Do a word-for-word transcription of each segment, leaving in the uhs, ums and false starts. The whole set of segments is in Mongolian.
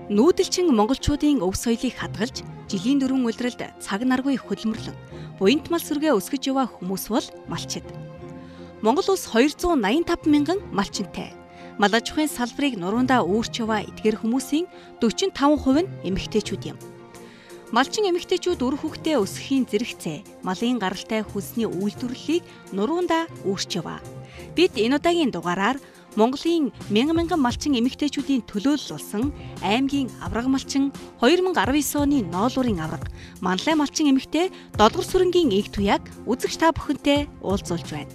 Нүүдэлчин монголчуудын өв соёлыг хадгалж, жилийн дөрвөн улиралд цаг наргүй хөдөлмөрлөн, буянт мал сүргээ өсгөж яваа хүмүүс бол малчид. Монгол улс хоёр зуун найман таван мянган малчинтай. Мал аж ахуйн салбарыг нуруундаа өөрч яваа эдгээр хүмүүсийн дөрвөн таван хувь нь эмэгтэйчүүд юм. Малчин эмэгтэйчүүд үр хүүхдээ өсгөхийн зэрэгцээ, малын гаралтай хүнсний үйлдвэрлэлийг нуруундаа өөрч яваа. Бид энэ удаагийн дугаараар Монголын мянган мянган малчин эмэгтэйчүүдийн төлөөлөл болсон аймгийн авраг малчин хоёр мянга арван девять оны ноолуурын авраг Манлай малчин эмэгтэй Долгор сүрэнгийн эгт туяаг үзэгч та бүхэнтэй уулзуулж байна.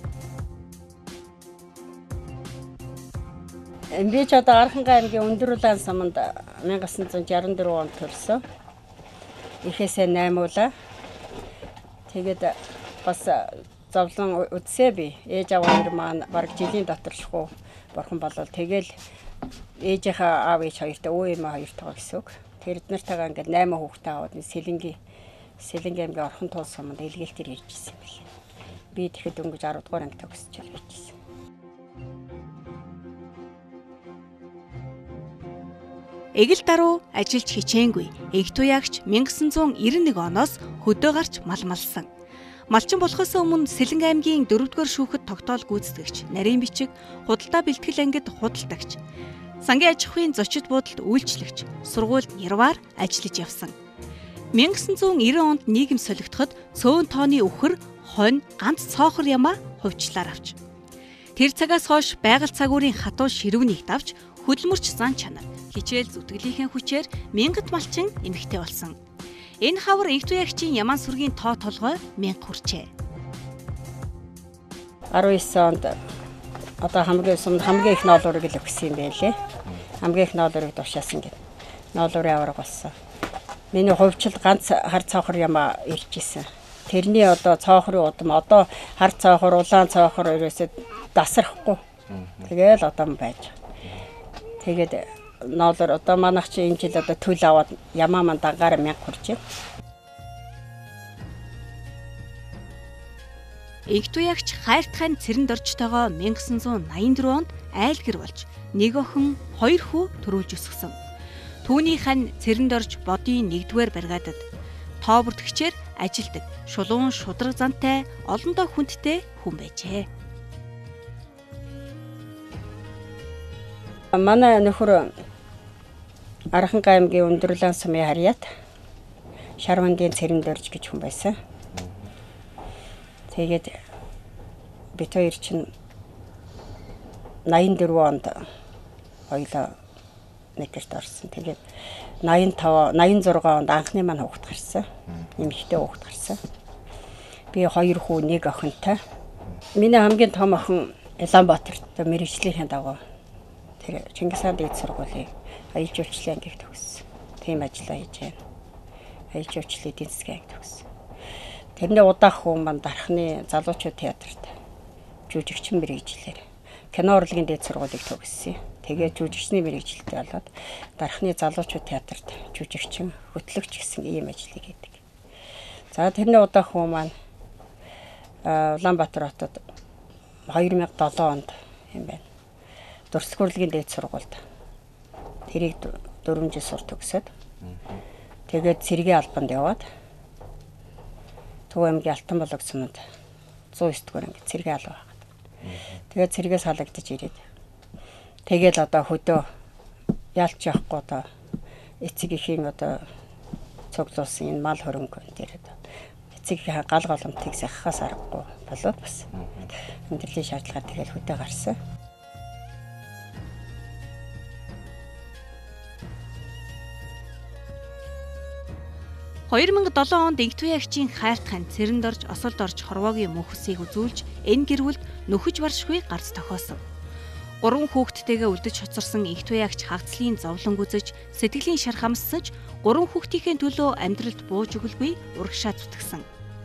Би ч одоо Архангай аймгийн Өндөр улаан саманд мянга гассан зуун шаран дөрвөн онд төрсөн. Ихээсээ найман улаа. Тэгээд бас зовлон үдсээ би. Ээж аваа хоёр маань бараг жилийн доторшгүй бурхан болол тэгэл ээжийнхээ аав ээж хоёртой өө эмээ хоёртойгоо гэсэн үг. Тэр эднэртэйгээ ингээд найман хүүхдээ аваад Сэлэнгийн Сэлэнгийн аймгийн Орхон туул суманд илгээлтээр ирж ирсэн юм байна. Би тэгэхэд өнгөж арав дугаар анги төгсөж байжсэн. Эгэл даруй ажиллаж хичээнгүй. Эгт туяагч мянга девятьсот девяносто one оноос хөдөө гарч мал малсан. Малчин болохоос өмнө Сэлэнг аймгийн дөрөвдүгээр шүүхэд тогтоол гүйцэтгэгч, нарийн бичиг, худалдаа бэлтгэл ангид худалдагч, сангийн аж ахуйн зочид буудалд үйлчлэгч, сургуульд нярваар ажиллаж явсан. мянга девятьсот девяносто онд нийгэм солигдоход цөөн тооны үхэр, хонь, ганц цоохор ямаа хувьчлаар авч. Тэр цагаас хойш байгаль цагуурийн хатуу ширв нэгт авч хөдөлмөрч зан чанар, хичээл зүтгэлийнхээ хүчээр мянгат малчин эмэгтэй болсон. Энэ хавар эгт туяагчийн Яман сүргийн тоо толгой мянга хүрчээ. арван девять онд одоо хамгийн сумд хамгийн их ноолуурыг л өгсөн юм байлээ. Хамгийн их ноолуурыг тушаасан гэв. Ноолуурын авраг болсон. Миний хувьчил ганц хар цоохор ямаа ирж исэн. Тэрний одоо цоохрын удам одоо хар цоохор, улаан цоохор ерөөсөд дасрахгүй. Тэгээл одоо байж. Тэгээд ноолор одоо манайх чи энэ жил одоо төл аваад ямаа ман дангаар мянга хүрчээ. Эгт туяагч хайртхайн цэрэнд орчтойгоо мянга девятьсот найман дөрвөн онд айл гэр болж нэг охин хоёр хүү төрүүлж өсгсөн. Түүнийх нь цэрэнд орж бодийн нэгдүгээр бригадад тоо бүртгэгчээр ажилдаг шулуун шудраг зантай олондоо хүндтэй хүн байжээ. Манай нөхөр Архангай аймгийн Өндөр улаан сумын харьяат Шарвангийн цэрэнд орж гэж хүн байсан. Тэгээд бит хоёр чинь найман дөрвөн онд хоёлаа нэгэрт орсон. Тэгээд найман таван найман зургаан онд анхны маань хүүхэд гарсан. Нэмэгтэй хүүхэд гарсан. Би хоёр хүү нэг охинтой. Миний хамгийн том охин Улаанбаатарт мэргэжлийн дагуу тэр Чингис хаан дээд сургуулийн аялал жуулчлалын ангид төгссөн. Тийм ажиллаа хийж байна. Аялал жуулчлалын эдийн засгийн ангид төгссөн. Тэрний удаах хүн маань Дархны залуучууд театрт жүжигчин мэргэжлэр кино урлагийн дээд сургуулийг төгссөн. Тэгээд жүжигчний мэргэжилтэй болоод Дархны залуучууд театрт жүжигчин, хөтлөгч гэсэн ийм ажлыг хийдэг. За тэрний удаах хүн маань Улаанбаатар хотод хоёр мянга долоон онд юм байна. Дурсгалын урлагийн дээд сургуульд тэрийг дөрвөн жил сур төгсөөд тэгээд цэргийн албанд яваад Төв аймгийн Алтан болог суманд зуун девять дугаар анги цэргийн алба байгаад. Тэгээд цэргээс халагдаж ирээд тэгээд одоо хөдөө яалч явахгүй одоо эцэг эхийн одоо цуглуулсан энэ мал хөрөнгө дээр одоо эцэг эхийн гал голомтыг сахихаас аргагүй болоод бас амьдралын шаардлагаар тэгээд хөдөө гарсан. хоёр мянга долоон онд эгт туяагчийн хайртхайн цэрэнд орж осолд орж хорвоогийн мөнхсийг үзүүлж энэ гэрүүлд нөхөж баршгүй гарц тохиосон. Гурван хүүхэдтэйгээ үлдэж хоцорсон эгт туяагч хагцлын зовлон үзэж сэтгэлийн шар хамссаж гурван хүүхдийнхээ төлөө амьдралд бууж өгөлгүй урагшаа зүтгэсэн.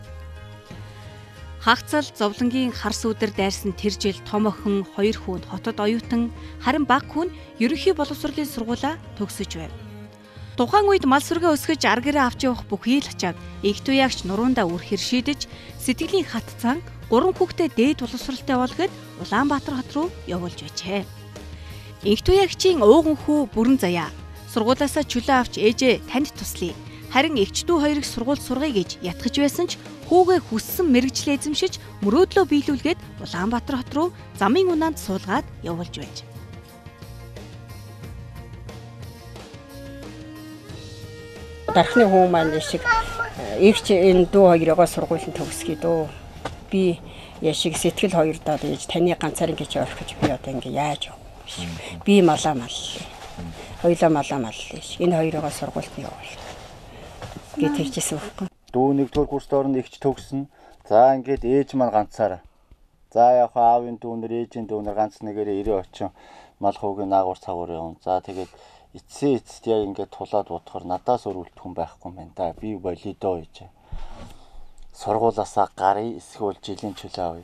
Хагцал зовлонгийн харс үдэр дайрсан тэр жил том охин хоёр хүүнд хотод оюутан харин баг хүн ерөнхий боловсролын сургуулаа төгсөж байв. Тухайн үед мал сүргээ өсгөж ар гэрээ авч явах бүхий л ачаад эгт туяагч нурундаа үрхэр шийдэж сэтгэлийн хат цан гурван хүүхдээ дээд боловсролтой болгоод Улаанбаатар хот руу явуулж байжээ. Эгт туяагчийн ууган хүү бүрэн заяа Сургуулиасаа чөлөө авч ээжээ танд туслая. Харин эгчдүү хоёрыг сургууль сургая гэж ятгах байсан ч хүүгээ хүссэн мэрэгчлээ эзэмшиж мөрөөдлөө биелүүлгээд Улаанбаатар хот руу замын унаанд суулгаад явуулж байж. Дархны хүн маань шиг эгч энэ дүү хоёроо сургуулийн төгсгий дөө. Би яшиг сэтгэл хоёрдоо ээж таны ганцаараа гэж орхиж би одоо ингээ яаж яв. Би малаа маллаа. Хоёлаа малаа маллаа. Энэ хоёроо сургуульд явуул. Гэт хэлчихсэн байхгүй. Дүү нэгдүгээр курст орно эгч төгсөн. За ингээд ээж маань ганцаараа. За яг аавын дүүнэр ээжийн дүүнэр ганц нэгээрээ ирээ очин мал хуугийн наагур цагуур явна. За тэгээд эцсийн эцэст яг ингээд тулаад бодохоор надаас өөр үлдэх хүн байхгүй юм байна да. Би болидоо гэж. Сургуулаасаа гарыг эсвэл жилийн чөлөө авъя.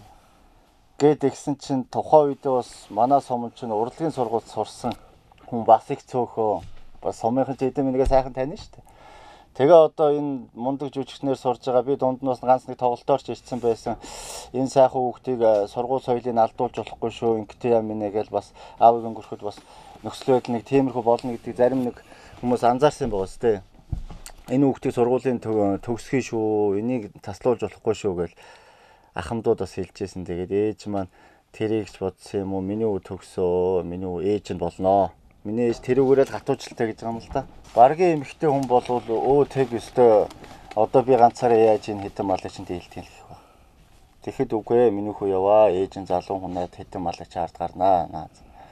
Гэт игсэн чинь тухайн үедээ бас манай сомон чинь урлагийн сургуульд сурсан хүн бас их цөөхөө. Бас сомынхан ч эдэн минийгээ сайхан таних шүү дээ. Тэгээ одоо энэ мундаг жүжигчнэр сурж байгаа би дунднаас ганц нэг тоглолтоор ч ирсэн байсан. Энэ сайхан хүүхдийг сургууль соёлыг алдуулж болохгүй шүү. Ингээд юм нэ гэж бас аавыг өнгөрөхөд бас нөхцөл байдал нэг тиймэрхүү болно гэдгийг зарим нэг хүмүүс анзаарсан байгаа сте. Энэ хүүхдийг сургуулийн төгсгий шүү. Энийг таслуулж болохгүй шүү гэж ахмадууд бас хэлжсэн. Тэгээд ээж маань тэрийг ч бодсон юм уу? Миний үү төгсөө. Миний үү ээж нь болноо. Миний ээж тэрүүгээрээ л хатуучлалтай гэж байгаа юм л да. Баргийн эмэгтэй хүн болвол өө тэг өстой одоо би ганцаараа яаж энэ хэдэн малыг чинь дийлтийн л гэх ба. Тэгэхэд үгүй ээ миний хүү яваа ээж нь залуу хүнээд хэдэн малыг чаард гарнаа.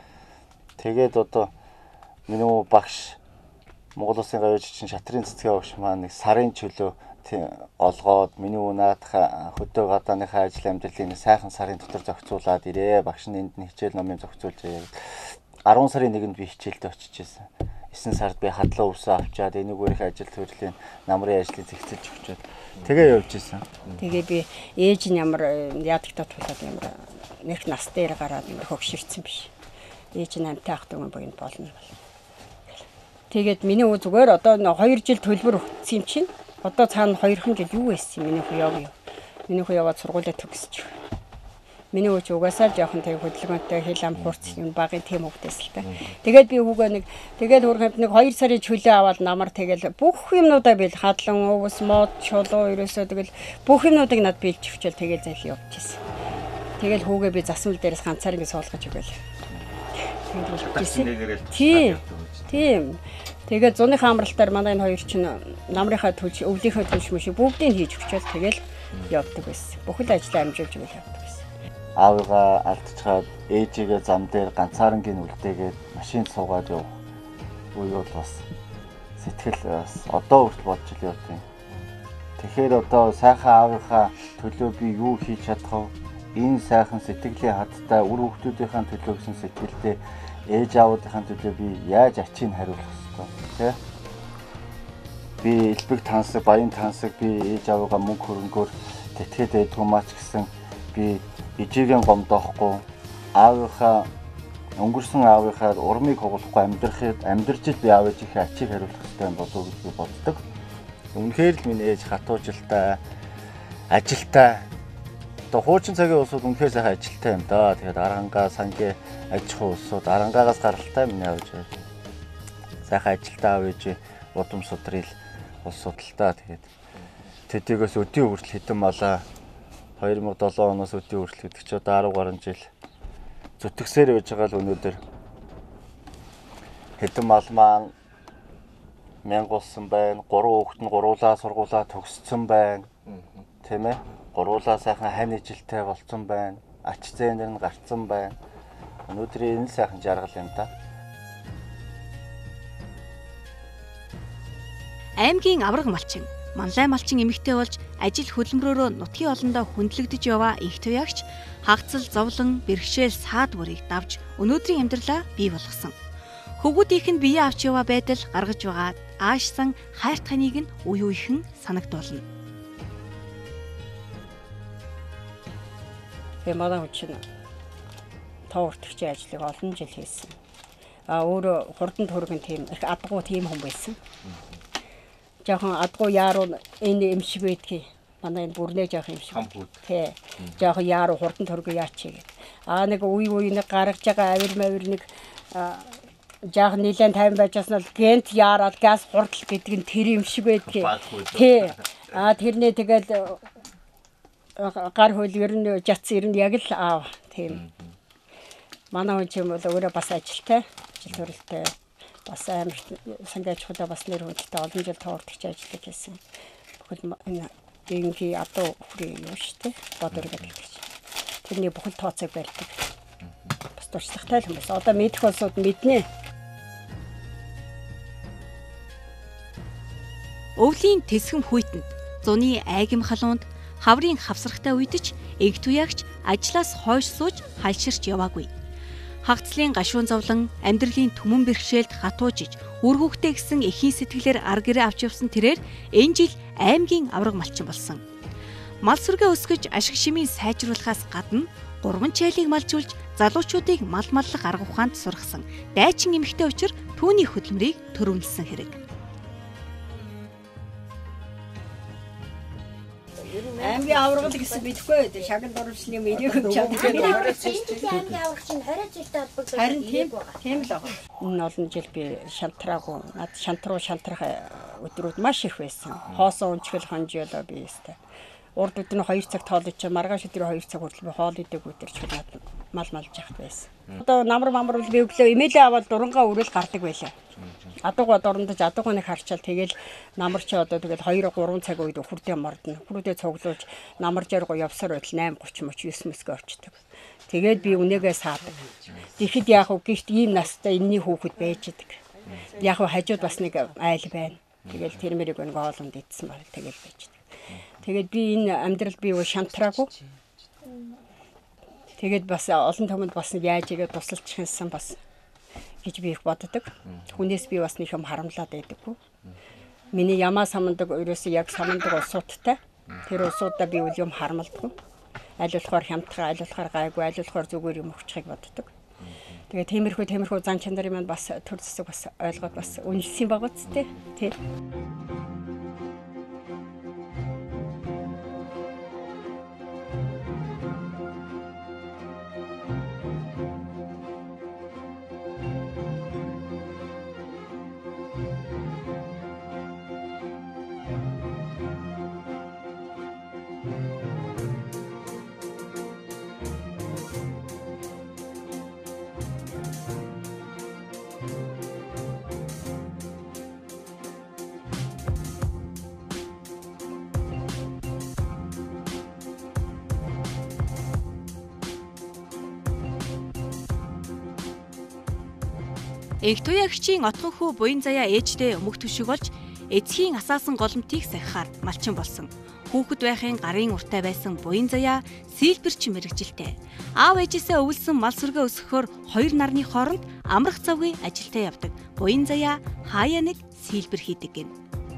Тэгээд одоо миний багш Монгол Улсын гавьяач чинь шатрын цэцгээ багш маань нэг сарын чөлөө олгоод миний унаадах хөдөө гадааныхаа ажил амьдралын сайхан сарын дотор зохицуулаад ирээ. Багш нь энд нь хичээл номын зохицуулж ирээ. арван сарын нэгэнд би хичээлдээ очиж байсан. эсэн сард би хадлаа өвсөө авчаад энийг өөрийнхөө ажил төрлийн намрын ажлыг зэгцэлж өгчөөд тэгээ явж исэн. Тэгээ би ээж нь ямар яадагтаа тулаад ямар нэг нас дээр гараад ямар хөгшөрсөн биш. Ээж нь амтай ах дүүн богино болно. Тэгээд миний үү зүгээр одоо хоёр жил төлбөр өгсөн юм чинь одоо цаана хоёрхан жил юу байсан юм миний хүү яв юу. Миний хүү яваад сургуулаа төгсөж. Миний үуч угаасаа жоохон тэг хөдөлгөөнтэй хэл ам хурц юм багын тийм хөвгтэйс л та. Тэгээд би хүүгээ нэг тэгээд хөрхөнд нэг хоёр сарын чөлөө аваад намар тэгэл бүх юмнуудаа бил хадлан өвс мод чулуу ерөөсөө тэгэл бүх юмнуудыг над биелж өчөөл тэгээд зайл явчихсан. Тэгэл хүүгээ би засвал дээрээс ганцаар ингэ суулгаж өгөөл. Тийм. Тийм. Тэгээд зуны хаамралтаар манай энэ хоёр чинь намрынхаа төлж өвлийнхөө төлж мөш бүгдийг хийж өчөөл тэгэл явдаг байсан. Бүхэл ажлаа амжуулж өгөөл явдаг байсан. Аавыгаа алдчихад ээжигээ зам дээр ганцаарангийн үлдээгээд машинд суугаад яв. Үгүй бол бас сэтгэл бас одоо хүртэл бодж ил явдаг. Тэгэхээр одоо сайхан аавынхаа төлөө би юу хийж чадах вэ? Энэ сайхан сэтгэлийн хаттай үр хүүхдүүдийн төлөө гэсэн сэтгэлдээ ээж аавуудын төлөө би яаж ачийг хариулах вэ? Тэ? Би элбэг тансаг, баян тансаг би ээж аавыгаа мөнгө хөрөнгөөр тэтгээд байдгүй маач гэсэн би ижигийн гомдоохгүй аавынхаа өнгөрсөн аавынхаа урмыг хугалахгүй амьдрахад амьдрж ил би аав ээжийнхээ ачийг хариулах хэрэгтэй юм болов уу гэж би боддог. Үнэхээр л миний ээж хатуужилтай, ажилтай. Одоо хуучин цагийн улсууд үнэхээр сайхан ажилтай юм да. Тэгээд арангаа сангийн аж ахуй улсууд арангаагаас гаралтай миний аав ээж. Сайхан ажилтай аав ээж удам судрал улс судалтай. Тэгээд тэдгээс өдийн хүртэл хэдэн малаа хоёр мянга долоо оноос өдийн хүртэл гэдэг чи одоо арав гаруй жил зүтгэсээр байж байгаа л өнөөдөр хэдэн мал маань мянга болсон байна. Гурван хүүхэд нь гуруулаа сургуулаа төгссөн байна. Тийм ээ. Гуруулаа сайхан хань ижилтэй болсон байна. Ач зээнэр нь гарцсан байна. Өнөөдрийн энэ сайхан жаргал юм да. Аймгийн авраг малчин Манлай малчин эмэгтэй болж ажил хөдөлмөрөөрөө нутгийн олондоо хүндлэгдэж яваа их туяагч хагцал зовлон бэрхшээл саад бүрийг давж өнөөдрийн амьдралаа бий болгосон. Хөвгүүдийнх нь бие авч яваа байдал гаргаж байгаа аашсан хайрт ханыг нь үе үехэн санагдуулна. Би манай хүчин тоовөртөгчийн ажлыг олон жил хийсэн. А өөрөө хурдан төргөн тийм их адгуу тийм хүн байсан. Жохон адгуу яаруу энэ юм шиг байдгийг манай энэ бүрнээ жоох юм шиг. Тий. Жохон яаруу хурдан төргөө яач гээд. Аа нэг үе үе нэг гаргаж байгаа авир мавир нэг жаах нилээн тайван байжсэн бол гент яарал газ хурдл гэдэг нь тэр юм шиг байдгийг. Тий. Аа тэрнээ тэгэл гар хөл ер нь жац ер нь яг л аав тийм. Манай хүн ч юм бол өөрөө бас ажилтай, ажил төрөлтэй. Бас амар сангаж худаа бас нэр хүндтэй олон жил тоордогч ажиллаж байсан. Бүхэл энэ дэнхи адуу хүрээ юу штэ бодор гэдэг чинь. Тэрний бүхэл тооцоог барьдаг. Бас туршлагатай л хүмүүс. Одоо мэдэх болсууд мэднэ. Өвлийн тэсгэм хүйтэнд зуны айгим халуунд хаврын хавсрахтай үедч эг туягч ажлаас хойш сууж хальширч яваагүй. Хагцлын гашуун зовлон амьдралын түмэн бэрхшээлд хатуужиж үр хүүхдээ гисэн эхийн сэтгэлээр ар гэрээ авч явсан тэрээр энэ жил аймгийн авраг малчин болсон. Мал сүргээ өсгөж ашиг шимийн сайжруулахаас гадна гурван чайлыг малжуулж залуучуудыг мал маллах арга ухаанд сургасан дайчин эмэгтэй учир түүний хөдөлмөрийг төрөвлөсөн хэрэг. Аймгийн аврагд гэсэн бидэхгүй байдаг. Шагнал дурвчны мэдээг өгч чаддаг. Аймгийн аврагч нь хорио зүйтэй холбогдсон. Харин тийм тийм л байгаа. Энэ олон жил би шантраагүй. Над шантруу шантрах өдрүүд маш их байсан. Хоосон унчгал хонжиолоо би өстэй. Урд өдөр нь хоёр цаг тоолож чаа маргааш өдөр хоёр цаг хүртэл би хоол идэг өдөр ч над мал малж яхад байсан. Одоо намар мамар бол би өглөө имэйлээ аваад дурангаа өрөөл гардаг байлаа. Адуугаа дорндож адуугаа нэг харчаал тэгэл намар чи одоо тэгэл хоёр гурван цаг үед хүрдээ мордно. Хүрдээ цуглуулж намар жаргуу явсаар байтал найман тридцать моч девять мэсгээ очдөг. Тэгээд би үнээгээ саадаг. Тэгэхэд яг уу гихт ийм настай энэний хүүхэд байж идэг. Яг уу хажууд бас нэг айл байна. Тэгэл тэр мэрийг нэг хоолунд идсэн баг тэгэл байж идэг. Тэгээд би энэ амьдрал би шантраагүй. Тэгээд бас олон түмэнд бас яаж игээ тусалчихсан бас гэж би их боддог. Хүнээс би бас нэг юм харамлаад байдаггүй. Миний ямаа самандаг ерөөсөө яг самандаг улсуудтай. Тэр улсуудаа би үл юм харамлдаггүй. Аль болохоор хямдхан, аль болохоор гайгүй, аль болохоор зүгээр юм өгчихийг боддог. Тэгээ тиймэрхүү тиймэрхүү зан чанарын маань бас төр зэсэг бас ойлгоод бас үнэлсэн байгаа ч тий. Эг туягчийн отгон хүү буян заяа ээждээ өмг төшиг болж эцгийн асаасан голомтыг сахихаар малчин болсон. Хүүхэд байхын гарын уртай байсан буян заяа сийлбэрч мэрэгжилтэй. Аав ээжээсээ өвлсөн мал сүргээ өсгөхөөр хоёр нарны хооронд амрах завгүй ажилдаа явдаг. Буян заяа хаяа нэг сийлбэр хийдэг гин.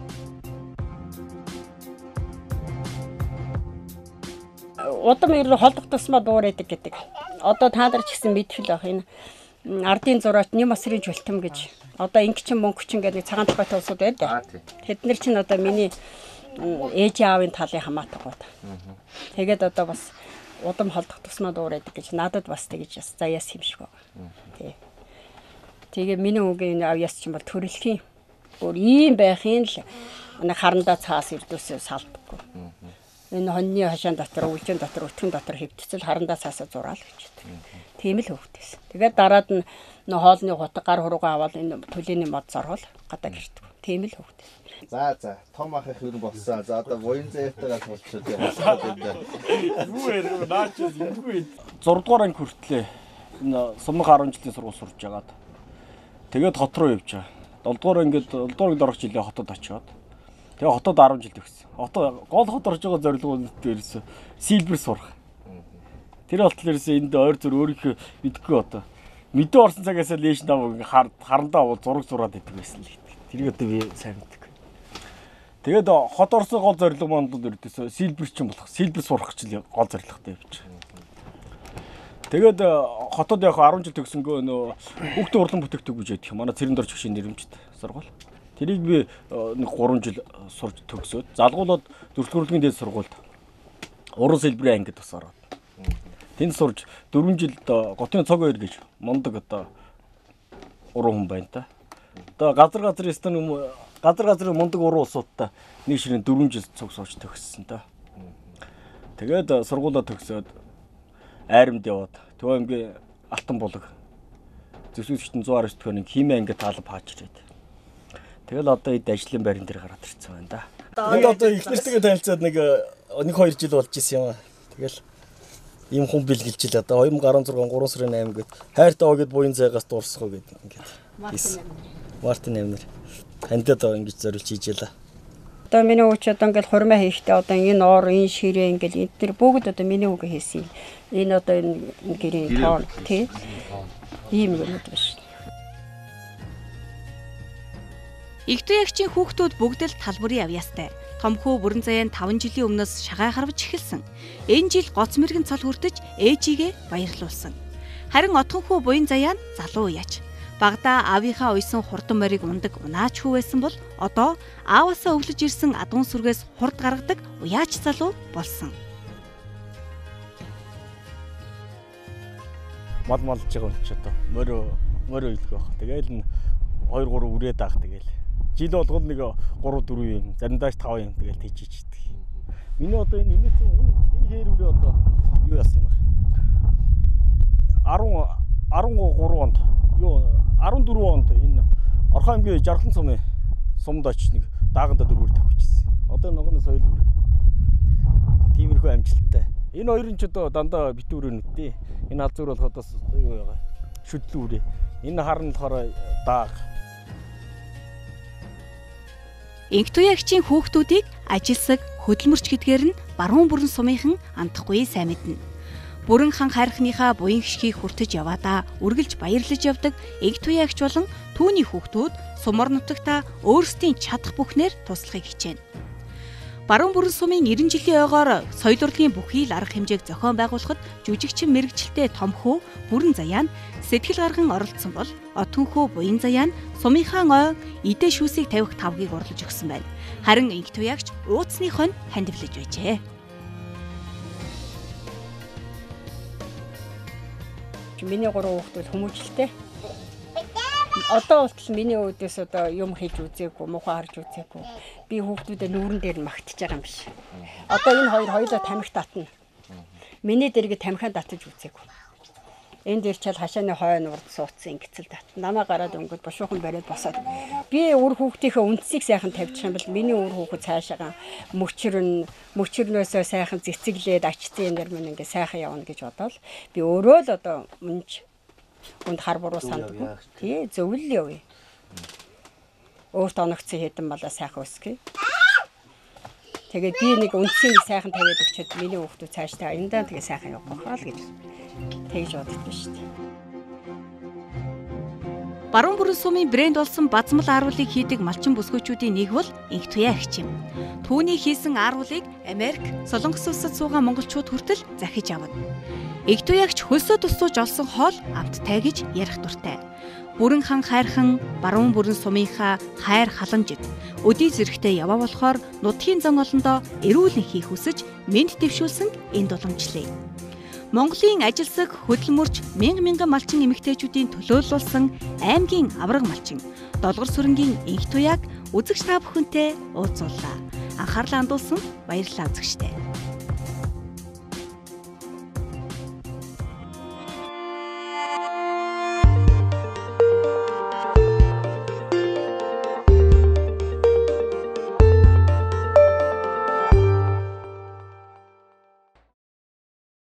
Удам ер нь холдох тусмаа дуурайдаг гэдэг. Одоо та нар ч гэсэн мэдэх л байх энэ ардын зураач нэм масрын жултам гэж одоо ингэчин мөнгөчин гэдэг цагаан тухайтай улсууд байдаг. Тэд нар чинь одоо миний ээж аавын талын хамаатаг бод. Тэгээд одоо бас удам холдох тусмаа дуурайдаг гэж надад бас тэгж бас заяас юм шиг байна. Тий. Тэгээ миний үгийн авьяас чинь бол төрөлхийн өөр ийм байхын л нэг харандаа цаас ирдөөсөө салдаггүй. Энэ хоньны хашаан дотор, үлжин дотор, өтгөн дотор хэвтцэл харандаа цаасаа зураал гэж. Тийм л хөвгтэйсэн. Тэгээд дараад нь хоолны хутаг гар хуруугаа аваад энэ төлөөний мод зоргол гадаа гэрдэг. Тийм л хөвгтэйсэн. За за том ах их юм болсон. За одоо буян зэвтэгээс болчиход яваа. Юу ярив наач юу зураг дугаар анги хүртлээ. Энэ сумх десять жилийн сургууль сурж байгаад. Тэгээд хот руу явж байгаа. долоо дугаар ангид долоо дугаар ангид орох жилээ хотод очиод. Тэгээ хотод десять жил төгссөн. Хотод гол хот орж байгаа зорилго нь дээрээс сийлбэр сурах. Тэр болтлоо ерөөсөө энд ойр зүр өөрийнхөө мэдгүй одоо мэдээ орсон цагаас л ээж наваг харандаа бол зураг зураад идэг байсан л гэдэг. Тэрийг одоо би сайн мэддэг. Тэгээд хот орсон гол зорилго манд бол ерөөсөө сийлбэрчин болох, сийлбэр сурах гэж л гол зорилготой явж байгаа. Тэгээд хотод яг десять жил төгсөнгөө нөө хүүхдийн урлан бүтээгдэхүүн гэж ядчих. Манай Цэрэн дор жигшин нэрмжтэй сургууль. Тэрийг би нэг гурван жил сурж төгсөөд залгуулад зөвлөгөөрлөгийн дээд сургуульд уран сэлбэрийн ангид бас ороод. Тэнд сурж дөрвөн жилд Готын цог хоёр гэж мундаг одоо уруу хүн байна та. Одоо газар газрын стан газар газрын мундаг уруу улсуудтай нэг ширээ дөрвөн жил цуг сууж төгссөн та. Тэгээд сургуулаа төгсөөд Айрамд яваад Төв аймгийн Алтан булаг зөвсгөгчтөн one oh nine төхөөрийн химээ анги таалав хаач ирээд. Тэгэл одоо эд ажлын байран дээр гараад ирсэн байна да. Энд одоо их нэртэйгээ танилцаад нэг нэг хоёр жил болж исэн юм аа. Тэгэл ийм хүн бэлгэлж ил одоо two thousand sixteen three сарын eight гээд хайртаа гээд буян зайгаас дуурсгоо гээд ингээд. Мартин Эмнэр. Танд одоо ингэж зориулж хийж ялаа. Одоо миний ууч одоо ингээд хурмаа хийхдээ одоо энэ ор энэ ширээ ингээд эдгээр бүгд одоо миний үг хийсэн. Энэ одоо энэ гэрийн тоон тий. Ийм юм байна. Игтуягчийн хүүхдүүд бүгд л талбарын авьяастай. Том хүү бүрэн заяан five жилийн өмнөөс шагаа харвж эхэлсэн. Энэ жил гоц мэрэгэн цол хүртэж ээжигээ баярлуулсан. Харин отхон хүү буян заяан залуу яач. Багада аавынхаа уйсан хурдан морийг ундаг унаач хүү байсан бол одоо ааваасаа өвлөж ирсэн адуун сүргээс хурд гаргадаг уяач залуу болсон. Мал малж байгаа юм чи одоо морь морь үйлэх байх. Тэгээл two three үрээд аах тэгээл. Жил болгол нэг three four юм, заримдаа five юм тэгээл тийчиждэг. Миний одоо энэ нэмээсэн энэ энэ хээр үрээ одоо юу яасан юм бэ? ten онд юу fourteen онд энэ Орхон аймгийн Жаргалан сумын сумд очиж нэг дааганда дөрвөр тавьчихсан. Одоо ногоно соёл үрээ. Тиймэрхүү амжилттай. Энэ хоёрын ч одоо дандаа битүүрээ нүдтэй. Энэ алзуур болохоос юу яага. Шүтлүү үрээ. Энэ харна болохоор дааг. Игтуягчийн хүүхдүүдийг ажилсаг, хөдөлмөрч гэдгээр нь баруун бүрэн сумынхан андахгүй сайн мэднэ. Бүрэн хан хайрхныхаа буян гიშгийг хүртэж яваадаа үргэлж баярлаж явдаг игтуягч болон түүний хүүхдүүд сумор нутагта өөрсдийн чадах бүхнээр туслахыг хичээнэ. Баруун бүрэн сумын ninety жилийн ойгоор соёл урлагийн бүхий л арга хэмжээг зохион байгуулахад жүжигчин мэрэгчлээ том хүү бүрэн заяан сэтгэл гарган оролцсон бол отхон хүү буян заяан сумынхаа ой идэ шүүсийг тавих тавгийг урлаж өгсөн байна. Харин игтуягч ууцныхоо нь хандивлаж байжээ. Миний гурван хүүхдүүд хүмүүжлтэй. Одоо болтол миний үүдээс одоо юм хийж үзээгүй, муухай харж үзээгүй. Би хүүхдүүдэд нүүрэн дээр магтж байгаа юм биш. Одоо энэ хоёр хоёулаа тамхи татна. Миний дэргээ тамхиан татаж үзээгүй. Энд дээр чал хашааны хойно урд суудсан ингэцэл татна. Намаа гараад өнгөд бошуухан бариад босоод. Би өөр хүүхдийнхээ үндсийг сайхан тавьчих юм бол миний өөр хүүхэд цаашаага мөчрөн мөчрнөөсөө сайхан цэцэглээд ачцсан юм дээр мань ингээ сайхан явна гэж бодоод би өөрөө л одоо үнж Унд хар буруу санддаг. Тий, зөвл явъя. Өөрт оногцсон хэдэн малаа сайхан өсгөе. Тэгээд би нэг үндсийг сайхан тавиад өгчөөд миний хүүхдүүд цаашдаа эндаа тэгээ сайхан явах байхаа л гэж тэгж боддоо шүү дээ. Баруун бүрэн сумын брэнд болсон базмал ааруулыг хийдэг малчин бүсгүйчүүдийн нэг бол Игтуягч юм. Түүний хийсэн ааруулыг Америк, Солонгос улсад суугаа монголчууд хүртэл захиж авна. Игтуягч хөлсөө тусууж олсон хоол амттай гэж ярих дуртай. Бүрэн хан хайрхан баруун бүрэн сумынхаа хайр халамжид өдий зэрэгтэй яваа болохоор нутгийн зан олондоо эрүүлэн хийх хүсэж мэд дэвшүүлсэн энд уламжлая. Монголын ажилсаг хөдөлмөрч мянган мянган малчин эмэгтэйчүүдийн төлөөлүүлсэн аймгийн авраг малчин Долгор сүрэнгийн Игтуяг үзэгч та бүхэнтэй уулзууллаа. Анхаарлаа хандуулсан баярлалаа үзэгчтэй.